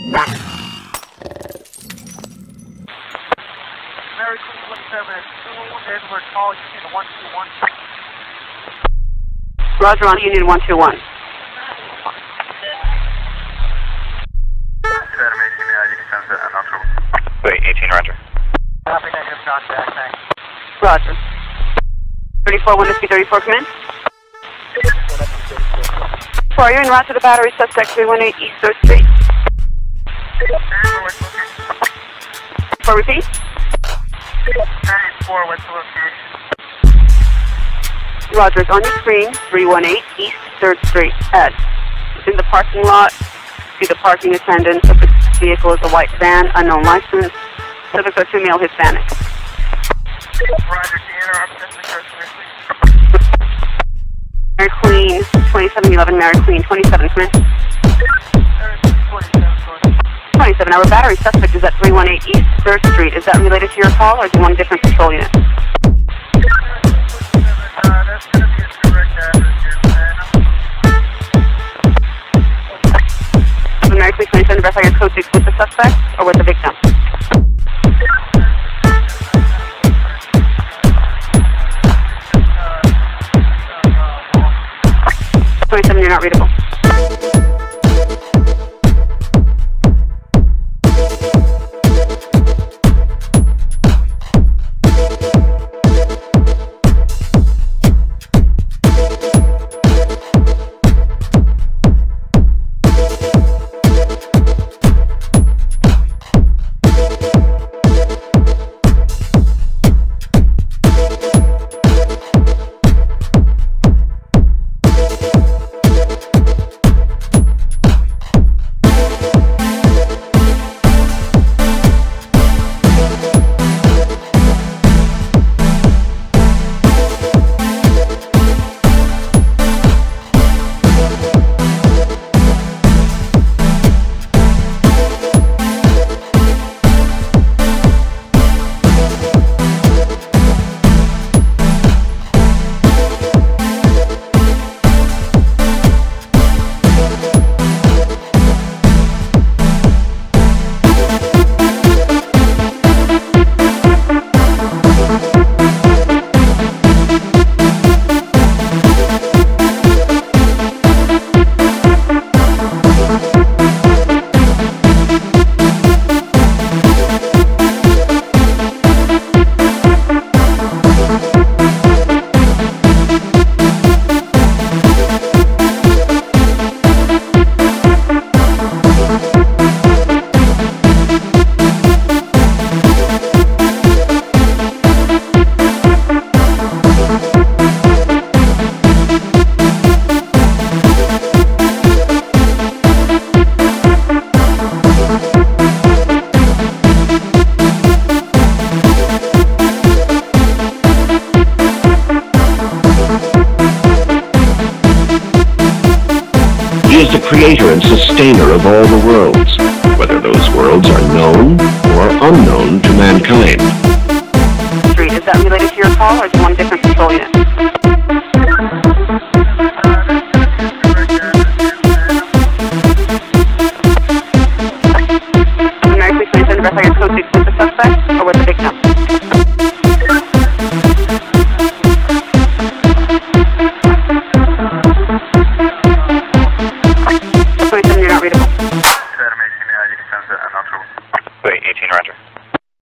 Mary Queen 27 is 2 Edward Call, you need a 121. Roger, on Union 121. Wait, 18, Roger. Copy, negative contact, thanks. Roger. 34, 1 to 34, come in. 4, are you en route to the battery suspect 318 East 3rd Street? 4, repeat. 34, what's the location? Roger, it's on your screen, 318 East 3rd Street. Ed, it's in the parking lot. See the parking attendant. The vehicle is a white van, unknown license. Subjects are 2 male Hispanic. Roger, can you interrupt this customer, please? Mary Queen, 2711 Mary Queen, 27, come in. 27, our battery suspect is at 318 East 3rd Street. Is that related to your call, or do you want a different patrol unit? That's going to be a direct address here, Mary Queen, 27, verify your code 6 with the suspect or with the victim? 27, you're not readable. He is the creator and sustainer of all the worlds, whether those worlds are known or unknown to mankind. Street, is that related to your call, or do you want a different patrol unit? Mary Queen, 27, verify your code 6 with the suspect or with the victim? 27, you're not readable. I'm not sure.